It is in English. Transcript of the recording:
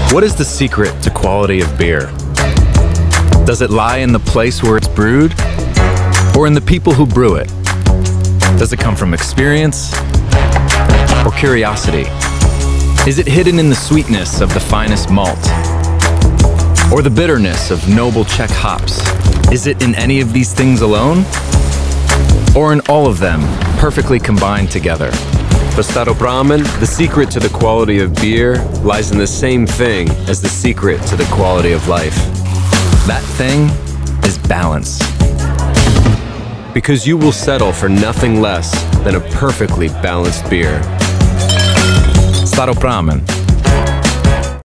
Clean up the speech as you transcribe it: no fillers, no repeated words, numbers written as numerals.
What is the secret to quality of beer? Does it lie in the place where it's brewed, or in the people who brew it? Does it come from experience or curiosity? Is it hidden in the sweetness of the finest malt, or the bitterness of noble Czech hops? Is it in any of these things alone, or in all of them perfectly combined together? For Staropramen, the secret to the quality of beer lies in the same thing as the secret to the quality of life. That thing is balance. Because you will settle for nothing less than a perfectly balanced beer. Staropramen.